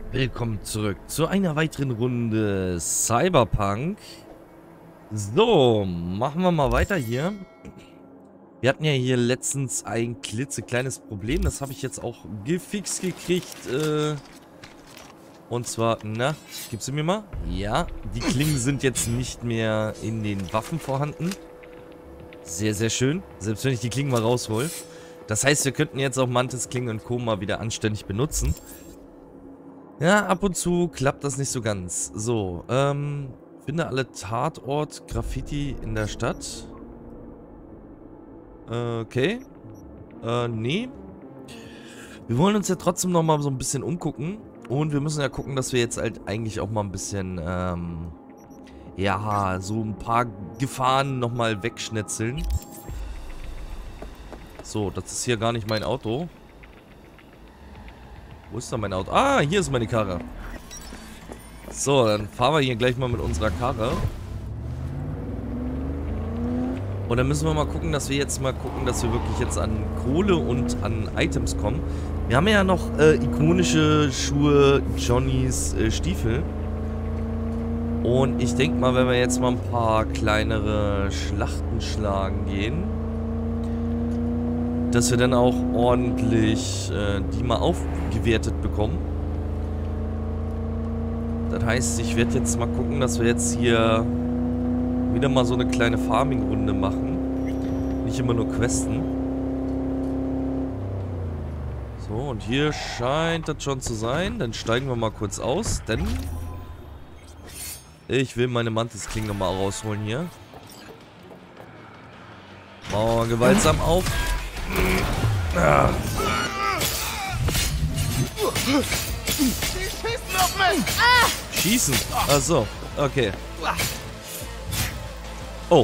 Willkommen zurück zu einer weiteren Runde Cyberpunk. So, machen wir mal weiter hier. Wir hatten ja hier letztens ein klitzekleines Problem. Das habe ich jetzt auch gefixt gekriegt. Und zwar, na, gibst du mir mal? Ja, die Klingen sind jetzt nicht mehr in den Waffen vorhanden. Sehr, sehr schön. Selbst wenn ich die Klingen mal raushol. Das heißt, wir könnten jetzt auch Mantis Klingen und Co. mal wieder anständig benutzen. Ja, ab und zu klappt das nicht so ganz. So, finde alle Tatort-Graffiti in der Stadt. Okay. Nee. Wir wollen uns ja trotzdem noch mal so ein bisschen umgucken. Und wir müssen ja gucken, dass wir jetzt halt eigentlich auch mal ein bisschen, ja, so ein paar Gefahren noch mal wegschnetzeln. So, das ist hier gar nicht mein Auto. Wo ist da mein Auto? Ah, hier ist meine Karre. So, dann fahren wir hier gleich mal mit unserer Karre. Und dann müssen wir mal gucken, dass wir jetzt mal gucken, dass wir wirklich jetzt an Kohle und an Items kommen. Wir haben ja noch ikonische Schuhe, Johnnys Stiefel. Und ich denke mal, wenn wir jetzt mal ein paar kleinere Schlachten schlagen gehen, dass wir dann auch ordentlich die mal aufgewertet bekommen. Das heißt, ich werde jetzt mal gucken, dass wir jetzt hier wieder mal so eine kleine Farming-Runde machen. Nicht immer nur questen. So, und hier scheint das schon zu sein. Dann steigen wir mal kurz aus, denn ich will meine Mantis-Klinge nochmal rausholen hier. Machen wir mal gewaltsam auf. Ah. Schießen? Achso, okay. Oh.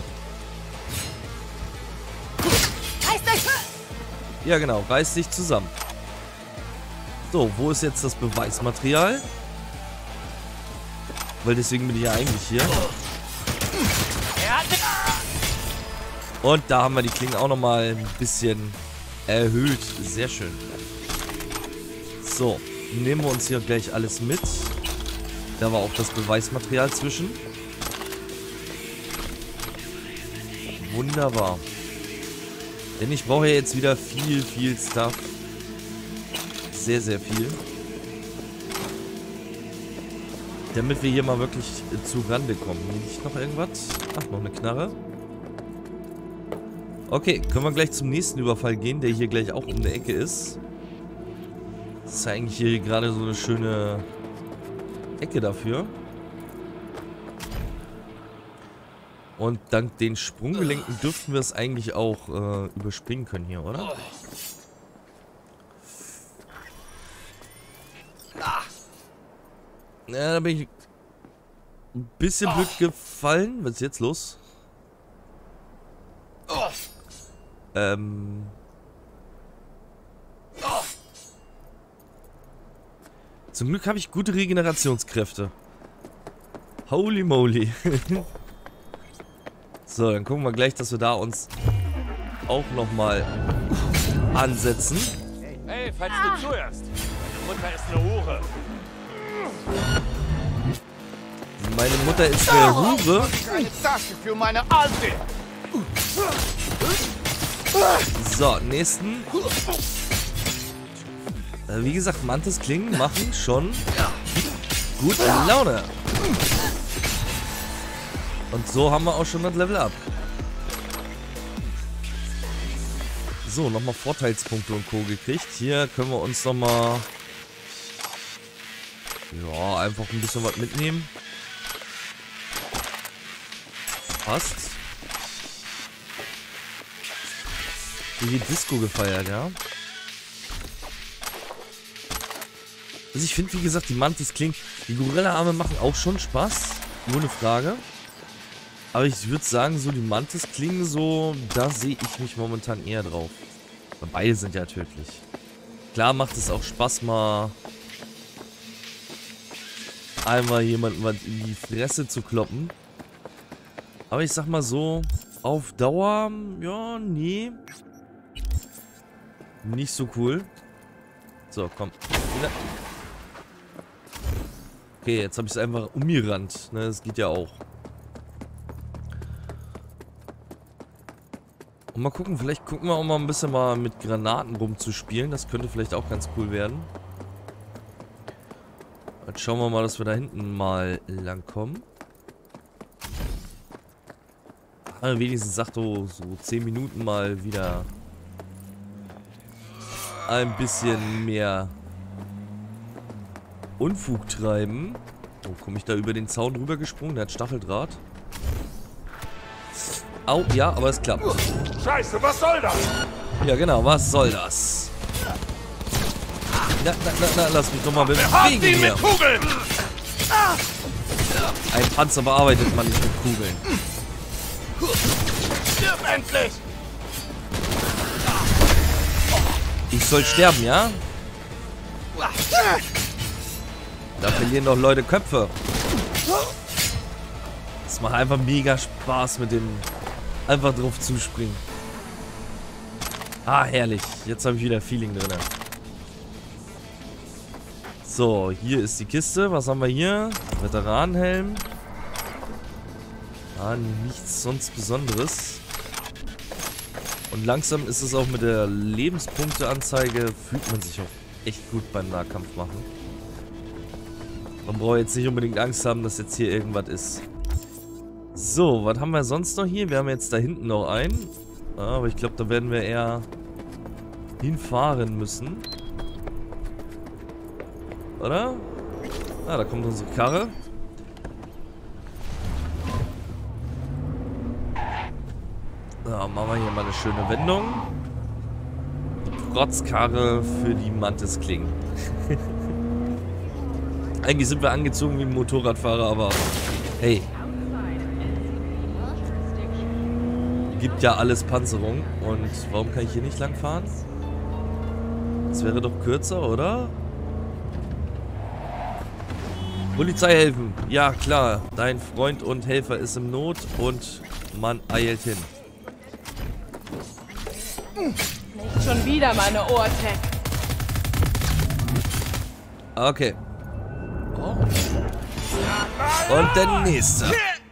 Ja genau, reiß dich zusammen. So, wo ist jetzt das Beweismaterial? Weil deswegen bin ich ja eigentlich hier. Und da haben wir die Klingen auch nochmal ein bisschen erhöht. Sehr schön. So, nehmen wir uns hier gleich alles mit. Da war auch das Beweismaterial zwischen. Wunderbar. Denn ich brauche ja jetzt wieder viel Stuff. Sehr, sehr viel. Damit wir hier mal wirklich zu Rande kommen. Hier liegt noch irgendwas? Ach, noch eine Knarre. Okay, können wir gleich zum nächsten Überfall gehen, der hier gleich auch um die Ecke ist. Das ist ja eigentlich hier gerade so eine schöne Ecke dafür. Und dank den Sprunggelenken dürften wir es eigentlich auch überspringen können hier, oder? Ja, da bin ich ein bisschen blöd gefallen. Was ist jetzt los? Zum Glück habe ich gute Regenerationskräfte. Holy moly. So, dann gucken wir gleich, dass wir da uns auch nochmal ansetzen. Hey, falls du zuhörst. Meine Mutter ist eine Hure. Meine Mutter ist eine Hure. Eine Tasche für meine Alte. So, nächsten. Wie gesagt, Mantis Klingen machen schon gut Laune. Und so haben wir auch schon das Level Up. So, nochmal Vorteilspunkte und Co. gekriegt. Hier können wir uns nochmal... Ja, einfach ein bisschen was mitnehmen. Passt. Hier Disco gefeiert, ja. Also ich finde, wie gesagt, die Mantis Klingen, die Gorilla-Arme machen auch schon Spaß. Ohne Frage. Aber ich würde sagen, so die Mantis Klingen so, da sehe ich mich momentan eher drauf. Weil beide sind ja tödlich. Klar macht es auch Spaß, mal einmal jemanden was in die Fresse zu kloppen. Aber ich sag mal so, auf Dauer, ja, nee. Nicht so cool. So, komm. Okay, jetzt habe ich es einfach umgerannt. Ne, das geht ja auch. Und mal gucken, vielleicht gucken wir auch mal ein bisschen mal mit Granaten rumzuspielen. Das könnte vielleicht auch ganz cool werden. Jetzt schauen wir mal, dass wir da hinten mal langkommen. Wenigstens sagt so 10 Minuten mal wieder ein bisschen mehr Unfug treiben. Oh, komme ich da über den Zaun drüber gesprungen? Der hat Stacheldraht. Au, ja, aber es klappt. Scheiße, was soll das? Ja, genau, was soll das? Na, lass mich doch mal bewegen Ihn hier. mit Kugeln! Ein Panzer bearbeitet man nicht mit Kugeln. Stirb endlich! Ich soll sterben, ja? Da verlieren doch Leute Köpfe. Es macht einfach mega Spaß mit dem einfach drauf zuspringen. Ah, herrlich. Jetzt habe ich wieder Feeling drin. So, hier ist die Kiste. Was haben wir hier? Veteranenhelm. Ah, nichts sonst Besonderes. Und langsam ist es auch mit der Lebenspunkteanzeige, fühlt man sich auch echt gut beim Nahkampf machen. Man braucht jetzt nicht unbedingt Angst haben, dass jetzt hier irgendwas ist. So, was haben wir sonst noch hier? Wir haben jetzt da hinten noch einen. Aber ich glaube, da werden wir eher hinfahren müssen. Oder? Ah, da kommt unsere Karre. So, machen wir hier mal eine schöne Wendung. Die Protzkarre für die Mantisklingen. Eigentlich sind wir angezogen wie ein Motorradfahrer, aber hey. Gibt ja alles Panzerung. Und warum kann ich hier nicht lang fahren? Das wäre doch kürzer, oder? Polizei helfen. Ja, klar. Dein Freund und Helfer ist im Not und man eilt hin. Nicht schon wieder meine Ohrtech. Okay. Und der nächste.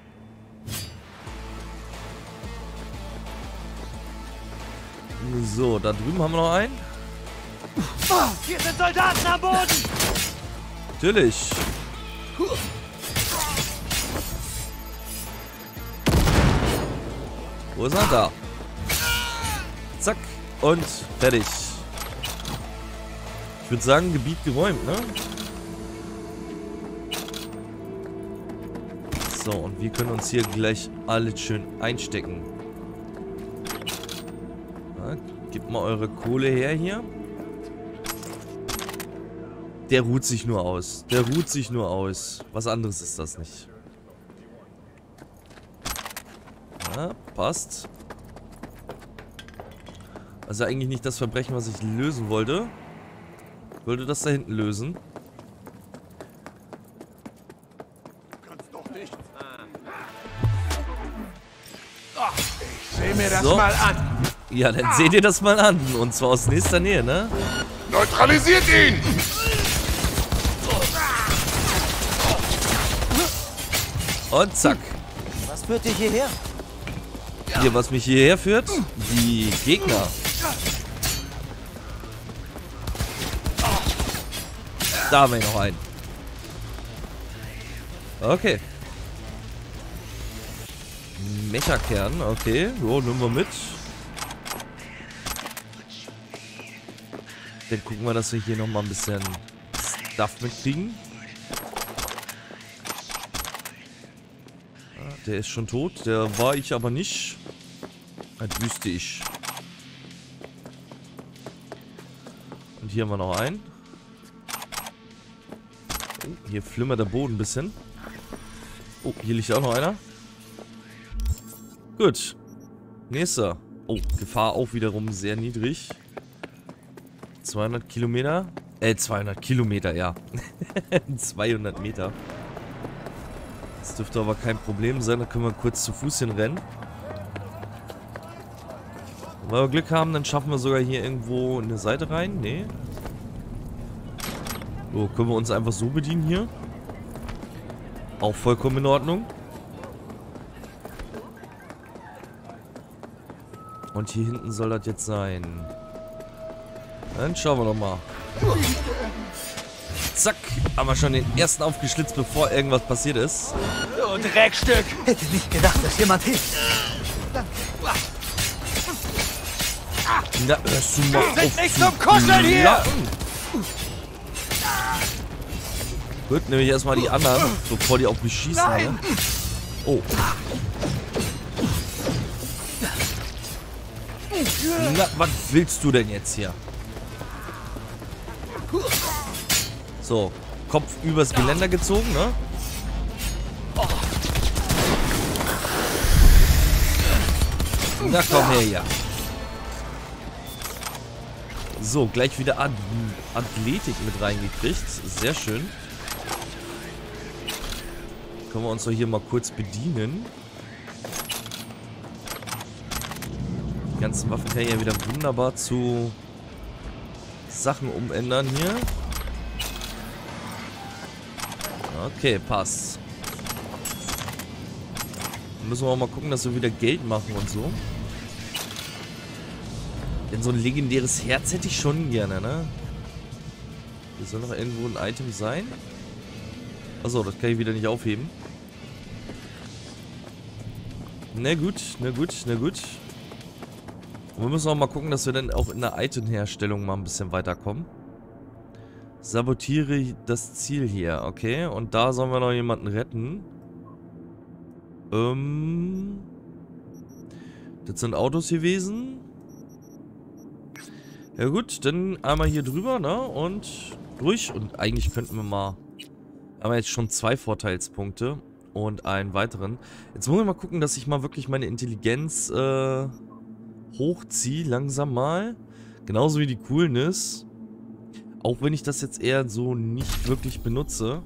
So, da drüben haben wir noch einen. Hier sind Soldaten am Boden! Natürlich. Wo ist er? Da. Zack. Und fertig. Ich würde sagen, Gebiet geräumt, ne? So, und wir können uns hier gleich alles schön einstecken. Ja, gebt mal eure Kohle her hier. Der ruht sich nur aus. Der ruht sich nur aus. Was anderes ist das nicht. Ja, passt. Also eigentlich nicht das Verbrechen, was ich lösen wollte. Ich wollte das da hinten lösen. Kannst doch nicht. Ich sehe mir das mal an. Ja, dann seht ihr das mal an. Und zwar aus nächster Nähe, ne? Neutralisiert ihn! Und zack. Was führt dich hierher? Hier, was mich hierher führt? Die Gegner. Da haben wir noch einen. Okay. Mechakern, okay. So, nehmen wir mit. Dann gucken wir, dass wir hier nochmal ein bisschen Stuff mitkriegen. Der ist schon tot. Der war ich aber nicht. Das wüsste ich. Und hier haben wir noch einen. Oh, hier flimmert der Boden ein bisschen. Oh, hier liegt auch noch einer. Gut. Nächster. Oh, Gefahr auch wiederum sehr niedrig. 200 Kilometer. 200 Kilometer, ja. 200 Meter. Das dürfte aber kein Problem sein. Da können wir kurz zu Fuß hinrennen. Wenn wir Glück haben, dann schaffen wir sogar hier irgendwo in eine Seite rein. Nee. So, können wir uns einfach so bedienen hier. Auch vollkommen in Ordnung. Und hier hinten soll das jetzt sein. Dann schauen wir doch mal. Zack, haben wir schon den ersten aufgeschlitzt, bevor irgendwas passiert ist. Du Dreckstück! Hätte nicht gedacht, dass jemand hilft. Na, hörst du mal auf nicht zu zum Kuscheln hier! lachen. Gut, nehme ich erstmal die anderen, bevor die auf mich schießen. Ne? Oh. Na, was willst du denn jetzt hier? So, Kopf übers Geländer gezogen, ne? Na komm her, ja. So, gleich wieder Athletik mit reingekriegt. Sehr schön. Können wir uns doch hier mal kurz bedienen. Die ganzen Waffen kann ich ja wieder wunderbar zu Sachen umändern hier. Okay, passt. Dann müssen wir auch mal gucken, dass wir wieder Geld machen und so. Denn so ein legendäres Herz hätte ich schon gerne, ne? Hier soll noch irgendwo ein Item sein. Achso, das kann ich wieder nicht aufheben. Na gut, na gut, na gut. Und wir müssen auch mal gucken, dass wir dann auch in der Itemherstellung mal ein bisschen weiterkommen. Sabotiere das Ziel hier, okay. Und da sollen wir noch jemanden retten. Das sind Autos gewesen. Ja gut, dann einmal hier drüber, ne? Und durch. Und eigentlich könnten wir mal... Haben wir jetzt schon 2 Vorteilspunkte. Und einen weiteren. Jetzt muss ich mal gucken, dass ich mal wirklich meine Intelligenz hochziehe. Langsam mal. Genauso wie die Coolness. Auch wenn ich das jetzt eher so nicht wirklich benutze.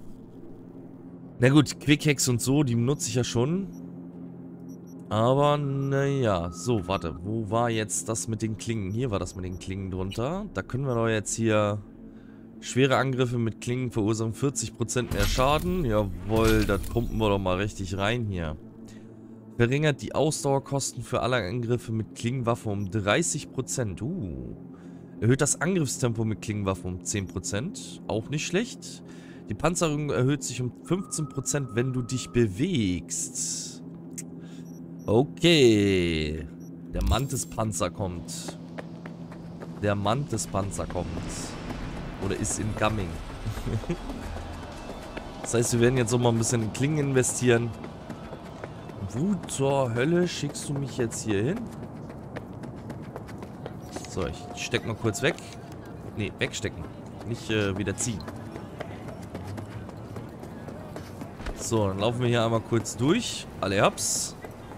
Na gut, Quickhacks und so, die benutze ich ja schon. Aber, naja. So, warte. Wo war jetzt das mit den Klingen? Hier war das mit den Klingen drunter. Da können wir doch jetzt hier... Schwere Angriffe mit Klingen verursachen 40% mehr Schaden. Jawohl, das pumpen wir doch mal richtig rein hier. Verringert die Ausdauerkosten für alle Angriffe mit Klingenwaffen um 30%. Erhöht das Angriffstempo mit Klingenwaffen um 10%. Auch nicht schlecht. Die Panzerung erhöht sich um 15%, wenn du dich bewegst. Okay. Der Mantis-Panzer kommt. Der Mantis-Panzer kommt. Oder ist incoming. Das heißt, wir werden jetzt auch mal ein bisschen in Klingen investieren. Wo zur Hölle schickst du mich jetzt hier hin? So, ich steck mal kurz weg. Ne, wegstecken. Nicht wieder ziehen. So, dann laufen wir hier einmal kurz durch. Alle hab's.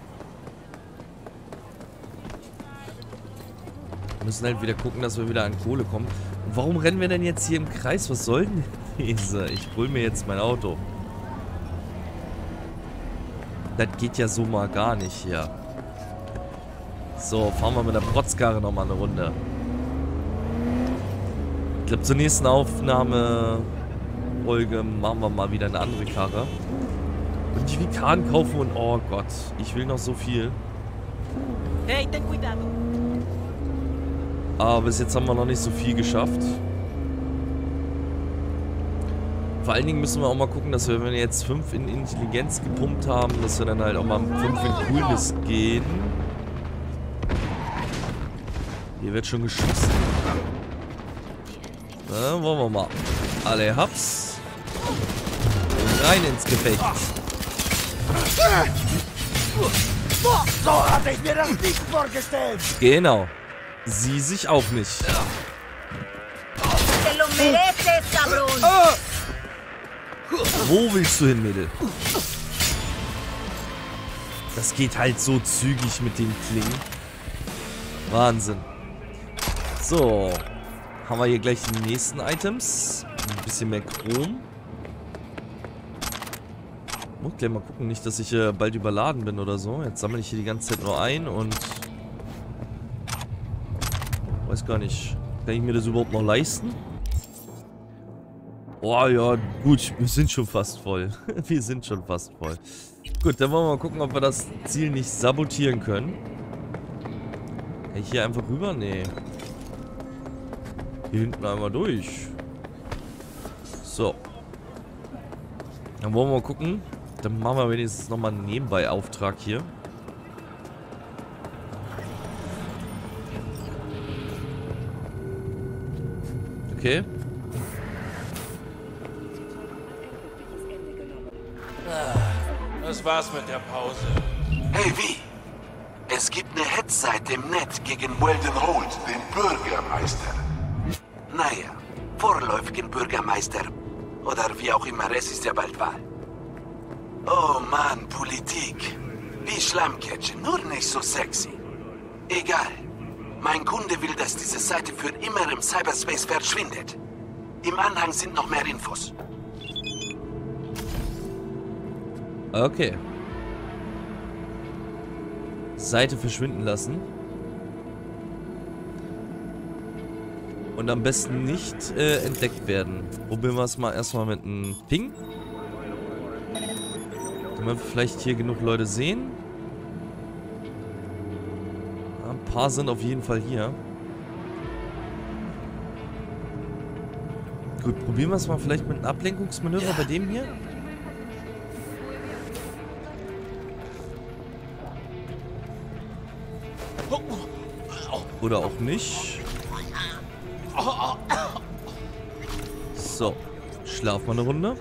Wir müssen halt wieder gucken, dass wir wieder an Kohle kommen. Und warum rennen wir denn jetzt hier im Kreis? Was soll denn diese? Ich hol mir jetzt mein Auto. Das geht ja so mal gar nicht hier. So, fahren wir mit der Protzkarre nochmal eine Runde. Ich glaube, zur nächsten Aufnahmefolge machen wir mal wieder eine andere Karre. Und die Vikan kaufen und... Oh Gott, ich will noch so viel. Hey, ten cuidado. Aber bis jetzt haben wir noch nicht so viel geschafft. Vor allen Dingen müssen wir auch mal gucken, dass wir, wenn wir jetzt 5 in Intelligenz gepumpt haben, dass wir dann halt auch mal 5 in Coolness gehen. Hier wird schon geschossen. Na, wollen wir mal. Alle hab's. Rein ins Gefecht. So hatte ich mir das nicht vorgestellt. Genau. Sie sich auch nicht. Te lo mereces, cabrón. Wo willst du hin, Mädel? Das geht halt so zügig mit den Klingen. Wahnsinn. So. Haben wir hier gleich die nächsten Items. Ein bisschen mehr Chrom. Muss gleich mal gucken, nicht, dass ich bald überladen bin oder so. Jetzt sammle ich hier die ganze Zeit nur ein und... Weiß gar nicht. Kann ich mir das überhaupt noch leisten? Oh ja, gut, wir sind schon fast voll. Wir sind schon fast voll. Gut, dann wollen wir mal gucken, ob wir das Ziel nicht sabotieren können. Hey, hier einfach rüber? Nee. Hier hinten einmal durch. So. Dann wollen wir mal gucken. Dann machen wir wenigstens nochmal einen Nebenbei-Auftrag hier. Okay. Das war's mit der Pause. Hey, wie? Es gibt eine Hetzseite im Netz gegen Weldon Holt, den Bürgermeister. Naja, vorläufigen Bürgermeister. Oder wie auch immer, es ist ja bald Wahl. Oh Mann, Politik. Wie Schlammcatchen, nur nicht so sexy. Egal. Mein Kunde will, dass diese Seite für immer im Cyberspace verschwindet. Im Anhang sind noch mehr Infos. Okay. Seite verschwinden lassen. Und am besten nicht entdeckt werden. Probieren wir es mal erstmal mit einem Ping. Können wir vielleicht hier genug Leute sehen? Ja, ein paar sind auf jeden Fall hier. Gut, probieren wir es mal vielleicht mit einem Ablenkungsmanöver bei dem hier. Oder auch nicht. So, schlaf mal eine Runde.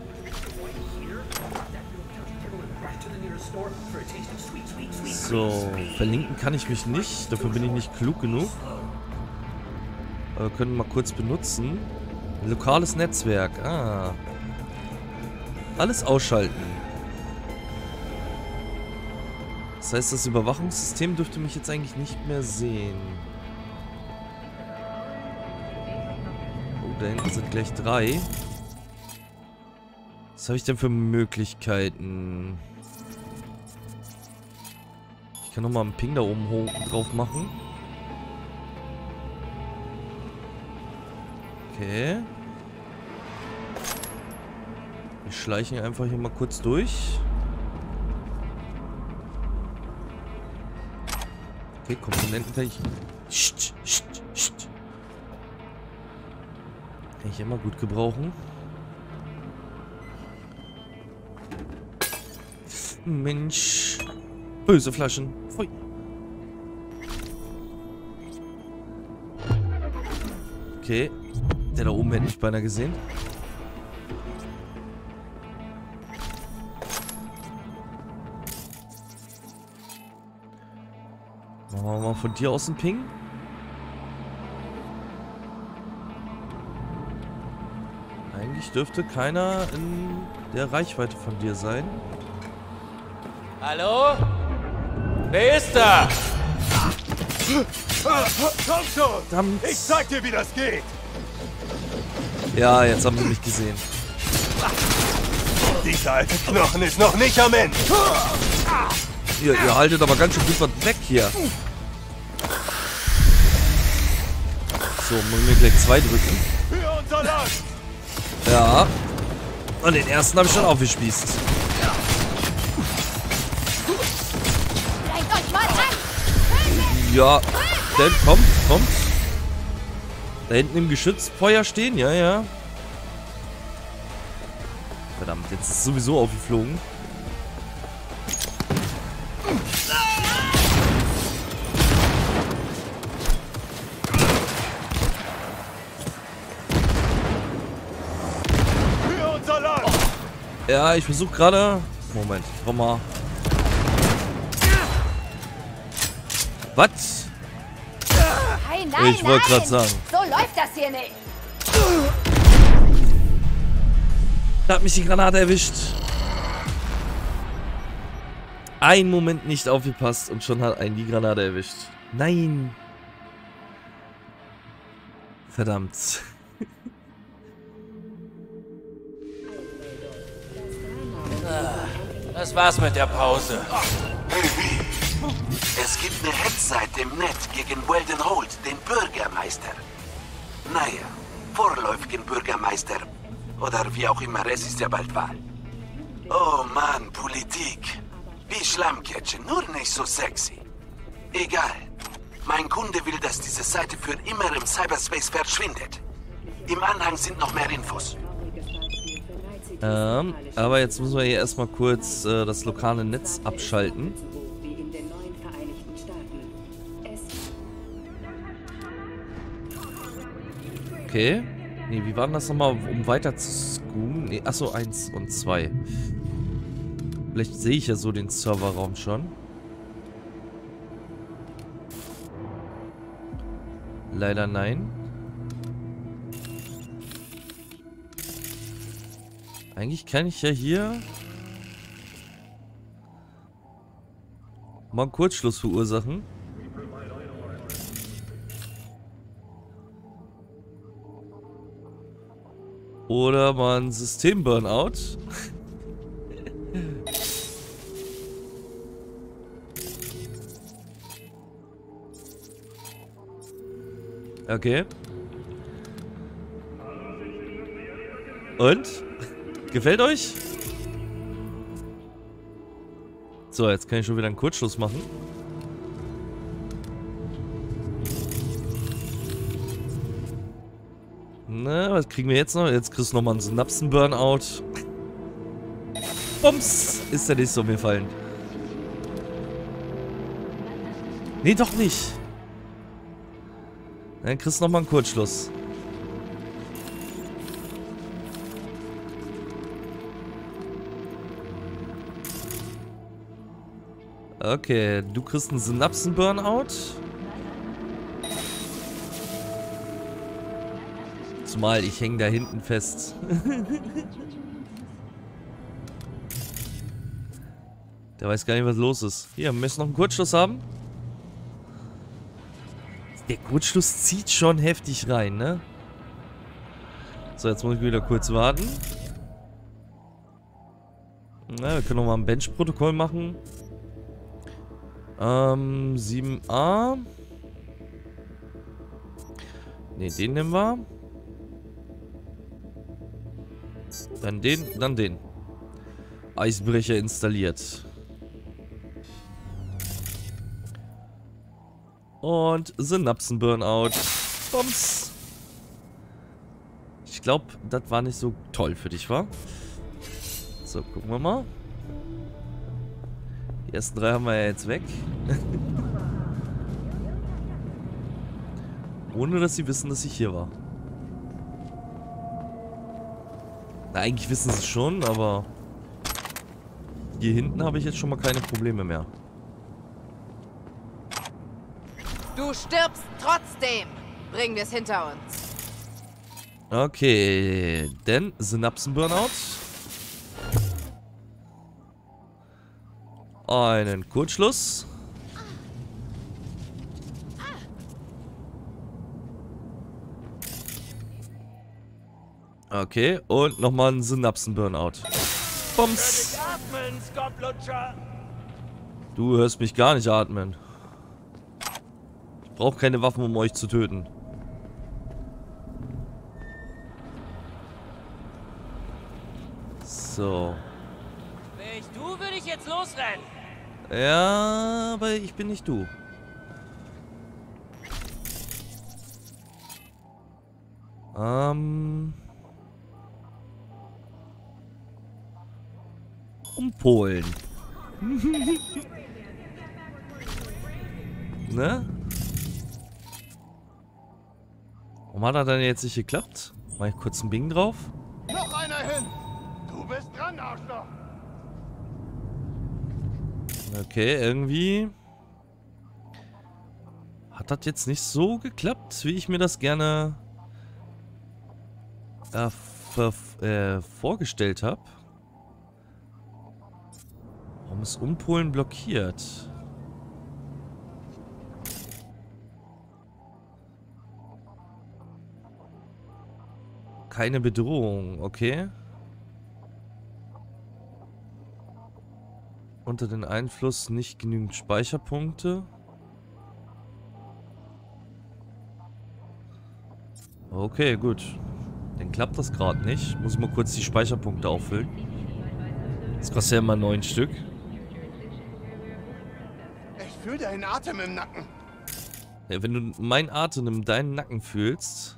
So, verlinken kann ich mich nicht. Dafür bin ich nicht klug genug. Aber wir können mal kurz benutzen. Lokales Netzwerk. Ah. Alles ausschalten. Das heißt, das Überwachungssystem dürfte mich jetzt eigentlich nicht mehr sehen. Oh, da hinten sind gleich 3. Was habe ich denn für Möglichkeiten? Ich kann nochmal einen Ping da oben drauf machen. Okay. Wir schleichen einfach hier mal kurz durch. Okay, Komponenten kann ich... Kann ich immer gut gebrauchen. Mensch. Böse Flaschen. Pfui. Okay. Der da oben hätte ich beinahe gesehen. Machen wir mal von dir aus einen Ping. Eigentlich dürfte keiner in der Reichweite von dir sein. Hallo? Wer ist da? Komm schon! Verdammt. Ich zeig dir, wie das geht! Ja, jetzt haben sie mich gesehen. Dieser alte Knochen ist noch nicht am Ende! Ihr haltet aber ganz schön gut was weg hier. So, muss mir gleich 2 drücken. Für unser Land! Ja. Und den ersten habe ich schon aufgespießt. Bleibt euch mal an! Ja, dann kommt. Da hinten im Geschützfeuer stehen, ja. Verdammt, jetzt ist es sowieso aufgeflogen. Für unser Land! Ja, ich versuche gerade... Moment, komm mal. Was? Nein, Ich wollte gerade sagen. So läuft das hier nicht. Da hat mich die Granate erwischt. Ein Moment nicht aufgepasst und schon hat einen die Granate erwischt. Nein. Verdammt. Das war's mit der Pause. Hey, wie? Es gibt eine Hetzseite im Netz gegen Weldon Holt, den Bürgermeister. Naja, vorläufigen Bürgermeister. Oder wie auch immer, es ist ja bald Wahl. Oh Mann, Politik. Wie Schlammcatchen, nur nicht so sexy. Egal. Mein Kunde will, dass diese Seite für immer im Cyberspace verschwindet. Im Anhang sind noch mehr Infos. Aber jetzt müssen wir hier erstmal kurz das lokale Netz abschalten. Okay. Nee, wie war denn das nochmal, um weiter zu scoomen? Nee, achso, 1 und 2. Vielleicht sehe ich ja so den Serverraum schon. Leider nein. Eigentlich kann ich ja hier mal einen Kurzschluss verursachen. Oder mal ein System-Burnout. Okay. Und? Gefällt euch? So, jetzt kann ich schon wieder einen Kurzschluss machen. Na, was kriegen wir jetzt noch? Jetzt kriegst du nochmal einen Synapsen-Burnout. Bums! Ist der nicht so mir fallen. Nee, doch nicht. Dann kriegst du nochmal einen Kurzschluss. Okay, du kriegst einen Synapsen-Burnout. Zumal ich hänge da hinten fest. Der weiß gar nicht, was los ist. Hier, wir müssen noch einen Kurzschluss haben. Der Kurzschluss zieht schon heftig rein, ne? So, jetzt muss ich wieder kurz warten. Na, wir können noch mal ein Bench-Protokoll machen. 7a. Ne, den nehmen wir. Dann den, dann den. Eisbrecher installiert. Und Synapsen-Burnout. Bums. Ich glaube, das war nicht so toll für dich, wa? So, gucken wir mal. Die ersten 3 haben wir ja jetzt weg. Ohne, dass sie wissen, dass ich hier war. Na, eigentlich wissen sie es schon, aber hier hinten habe ich jetzt schon mal keine Probleme mehr. Du stirbst trotzdem. Bringen wir es hinter uns. Okay, denn Synapsen-Burnout. Einen Kurzschluss. Okay, und nochmal ein Synapsen-Burnout. Bums. Atmen, Scottlutscher! Du hörst mich gar nicht atmen. Ich brauche keine Waffen, um euch zu töten. So. Wäre ich du, würde ich jetzt losrennen. Ja, aber ich bin nicht du. Umpolen. Ne? Warum hat er denn jetzt nicht geklappt? Mach ich kurz einen Bing drauf. Noch einer hin! Du bist dran, Arschloch! Okay, irgendwie hat das jetzt nicht so geklappt, wie ich mir das gerne vorgestellt habe. Warum ist Umpolen blockiert? Keine Bedrohung, okay. Unter den Einfluss nicht genügend Speicherpunkte. Okay, gut. Dann klappt das gerade nicht. Muss ich mal kurz die Speicherpunkte auffüllen. Das kostet ja immer 9 Stück. Ich fühle deinen Atem im Nacken. Ja, wenn du meinen Atem in deinen Nacken fühlst...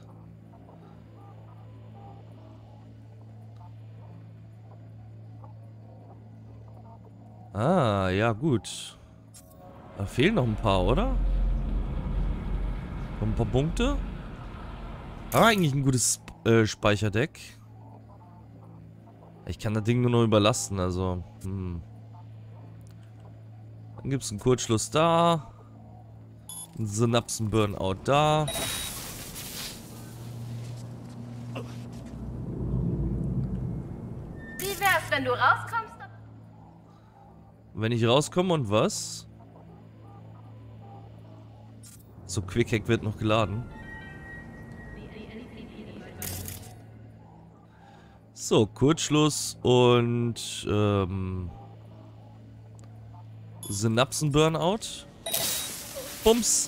Ah, ja gut. Da fehlen noch ein paar, oder? Noch ein paar Punkte? Aber eigentlich ein gutes Speicherdeck. Ich kann das Ding nur noch überlasten, also... Dann gibt es einen Kurzschluss da. Einen Synapsen-Burnout da. Wie wär's, wenn du rauskommst? Wenn ich rauskomme und was? So, Quick Hack wird noch geladen. So, Kurzschluss und Synapsen-Burnout. Bums.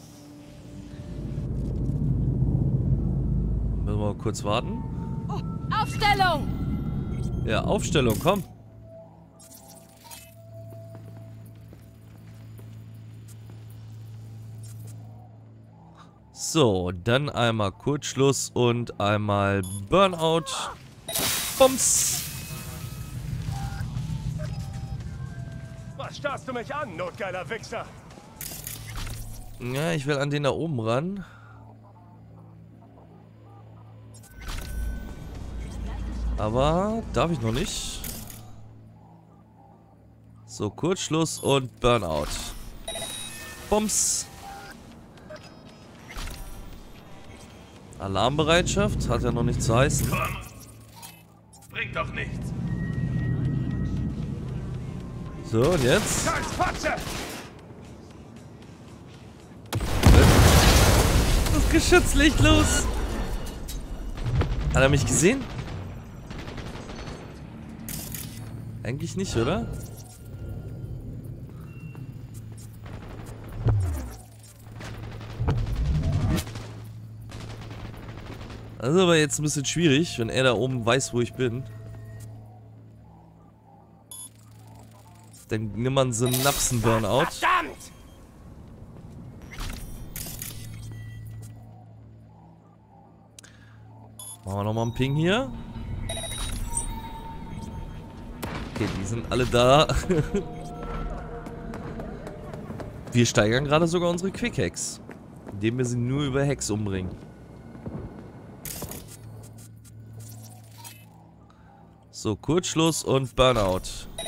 Müssen wir mal kurz warten. Aufstellung! Ja, Aufstellung, komm. So, dann einmal Kurzschluss und einmal Burnout. Bums. Was starrst du mich an, notgeiler Wichser? Ja, ich will an den da oben ran. Aber darf ich noch nicht. So, Kurzschluss und Burnout. Bums. Alarmbereitschaft hat ja noch nichts zu heißen. Komm. Bringt doch nichts. So, und jetzt? Scheiß Patze! Das Geschützlicht los! Hat er mich gesehen? Eigentlich nicht, oder? Das ist aber jetzt ein bisschen schwierig, wenn er da oben weiß, wo ich bin. Dann nimmt man so einen Synapsen-Burnout. Verdammt! Machen wir nochmal einen Ping hier. Okay, die sind alle da. Wir steigern gerade sogar unsere Quick Hacks, indem wir sie nur über Hacks umbringen. So, Kurzschluss und Burnout.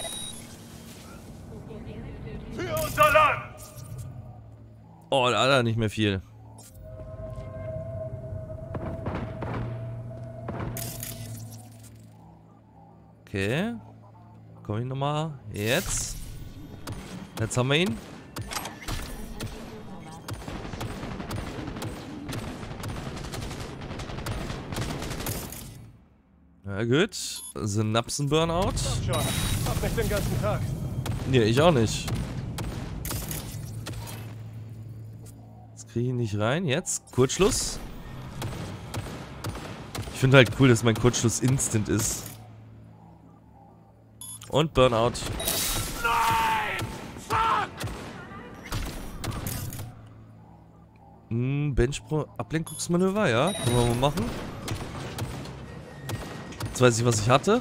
Für unser Land! Oh, da hat er nicht mehr viel. Okay. Komm ich nochmal. Jetzt. Jetzt haben wir ihn. Ja gut. Synapsen-Burnout. Schon. Hab nicht den ganzen Tag. Nee, ich auch nicht. Jetzt kriege ich ihn nicht rein. Jetzt. Kurzschluss. Ich finde halt cool, dass mein Kurzschluss instant ist. Und Burnout. Nein! Fuck! Ablenkungsmanöver, ja. Können wir mal machen. Jetzt weiß ich, was ich hatte.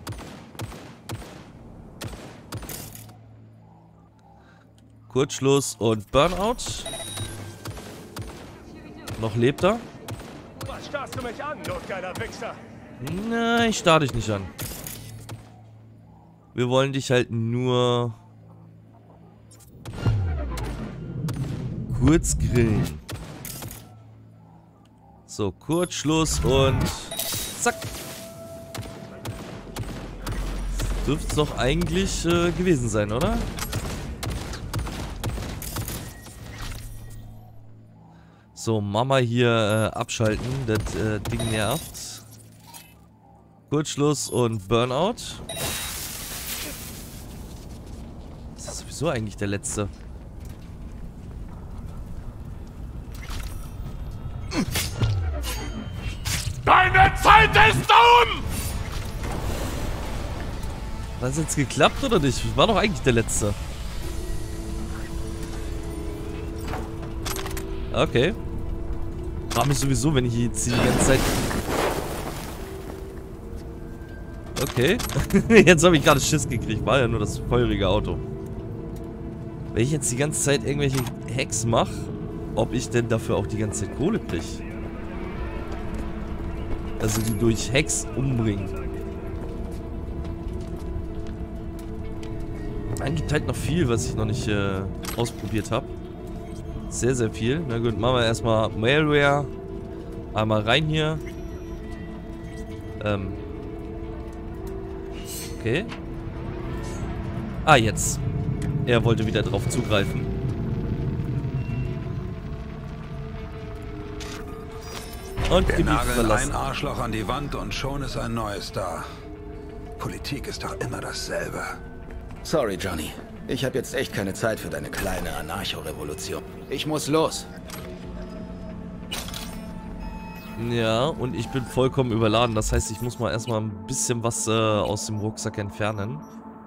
Kurzschluss und Burnout. Noch lebt er. Was starrst du mich an, notgeiler Wichser? Nein, ich starr dich nicht an. Wir wollen dich halt nur kurz grillen. So, Kurzschluss und zack. Dürfte es doch eigentlich gewesen sein, oder? So, Mama hier abschalten. Das Ding nervt. Kurzschluss und Burnout. Das ist sowieso eigentlich der letzte. Deine Zeit Hat das jetzt geklappt oder nicht? Das war doch eigentlich der letzte. Okay. Frag mich sowieso, wenn ich jetzt die ganze Zeit... Okay. Jetzt habe ich gerade Schiss gekriegt. War ja nur das feurige Auto. Wenn ich jetzt die ganze Zeit irgendwelche Hacks mache, ob ich denn dafür auch die ganze Zeit Kohle kriege. Also die durch Hacks umbringen. Es gibt halt noch viel, was ich noch nicht ausprobiert habe. Sehr, sehr viel. Na gut, machen wir erstmal Malware. Einmal rein hier. Okay. Ah, jetzt. Er wollte wieder drauf zugreifen. Und Wir nageln ein Arschloch an die Wand und schon ist ein neues da. Politik ist doch immer dasselbe. Sorry, Johnny. Ich habe jetzt echt keine Zeit für deine kleine Anarcho-Revolution. Ich muss los. Ja, und ich bin vollkommen überladen. Das heißt, ich muss mal erstmal ein bisschen was aus dem Rucksack entfernen.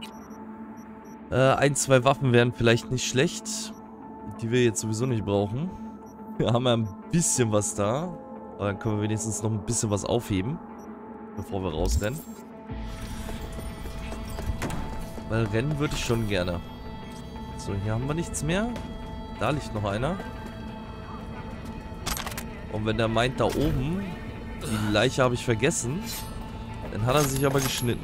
Ein, zwei Waffen wären vielleicht nicht schlecht. Die wir jetzt sowieso nicht brauchen. Wir haben ja ein bisschen was da. Aber dann können wir wenigstens noch ein bisschen was aufheben. Bevor wir rausrennen. Weil rennen würde ich schon gerne. So, hier haben wir nichts mehr. Da liegt noch einer. Und wenn der meint, da oben, die Leiche habe ich vergessen, dann hat er sich aber geschnitten.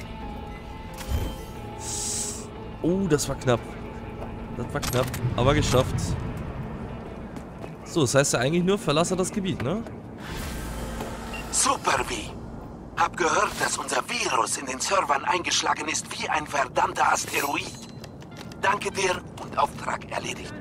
Oh, das war knapp. Das war knapp, aber geschafft. So, das heißt ja eigentlich nur, verlasse das Gebiet, ne? Super, V. Hab gehört, dass unser Virus in den Servern eingeschlagen ist wie ein verdammter Asteroid. Danke dir und Auftrag erledigt.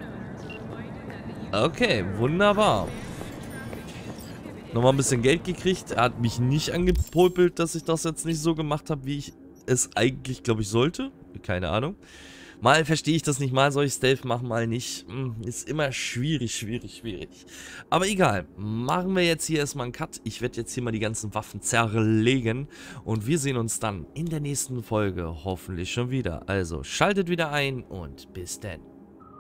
Okay, wunderbar. Nochmal ein bisschen Geld gekriegt. Er hat mich nicht angepopelt, dass ich das jetzt nicht so gemacht habe, wie ich es eigentlich, glaube ich, sollte. Keine Ahnung. Mal verstehe ich das nicht, mal soll ich Stealth machen, mal nicht. Ist immer schwierig, schwierig. Aber egal, machen wir jetzt hier erstmal einen Cut. Ich werde jetzt hier mal die ganzen Waffen zerlegen. Und wir sehen uns dann in der nächsten Folge hoffentlich schon wieder. Also schaltet wieder ein und bis dann.